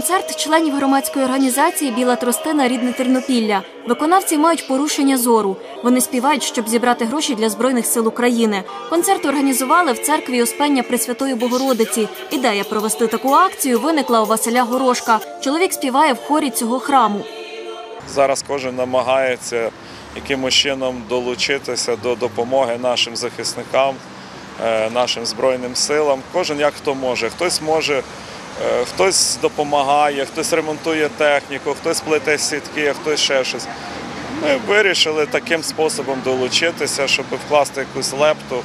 концерт членів громадської організації «Біла тростина. Рідне Тернопілля». Виконавці мають порушення зору. Вони співають, щоб зібрати гроші для Збройних сил України. Концерт організували в церкві Успення Пресвятої Богородиці. Ідея провести таку акцію виникла у Василя Горошка. Чоловік співає в хорі цього храму. Зараз кожен намагається якимось чином долучитися до допомоги нашим захисникам, нашим Збройним силам. Кожен як хто може. Хтось може, хтось допомагає, хтось ремонтує техніку, хтось плете сітки, хтось ще щось. Ми вирішили таким способом долучитися, щоб вкласти якусь лепту,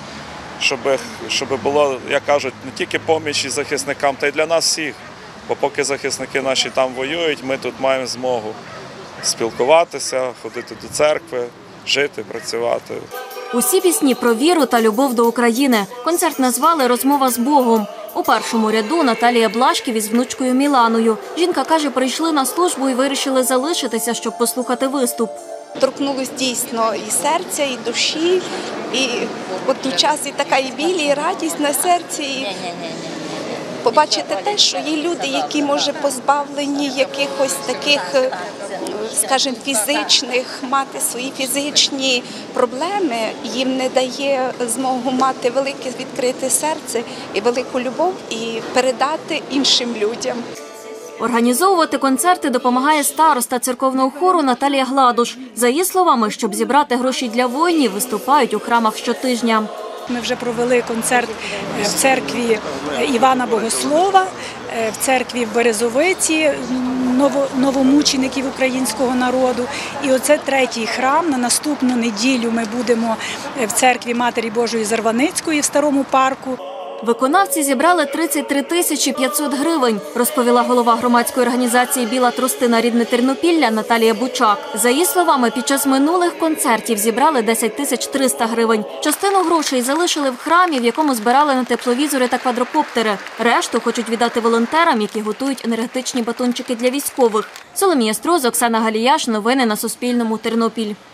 щоб було, як кажуть, не тільки поміч захисникам, та й для нас всіх. Бо поки захисники наші там воюють, ми тут маємо змогу спілкуватися, ходити до церкви, жити, працювати. Усі пісні про віру та любов до України. Концерт назвали «Розмова з Богом». У першому ряду Наталія Блашків із внучкою Міланою. Жінка каже, прийшли на службу і вирішили залишитися, щоб послухати виступ. Торкнулось дійсно і серця, і душі, і от у час і така і біль, і радість на серці. І побачити те, що є люди, які, може, позбавлені якихось таких, скажімо, фізичних, мати свої фізичні проблеми, їм не дає змогу мати велике відкрите серце і велику любов і передати іншим людям. Організовувати концерти допомагає староста церковного хору Наталія Гладуш. За її словами, щоб зібрати гроші для воїнів, виступають у храмах щотижня. Ми вже провели концерт в церкві Івана Богослова, в церкві в Березовиці, новомучеників українського народу. І оце третій храм. На наступну неділю ми будемо в церкві Матері Божої Зарваницької в Старому парку. Виконавці зібрали 33 тисячі 500 гривень, розповіла голова громадської організації «Біла тростина. Рідне Тернопілля» Наталія Бучак. За її словами, під час минулих концертів зібрали 10 тисяч 300 гривень. Частину грошей залишили в храмі, в якому збирали на тепловізори та квадрокоптери. Решту хочуть віддати волонтерам, які готують енергетичні батончики для військових. Соломія Строз, Оксана Галіяш. Новини на Суспільному. Тернопіль.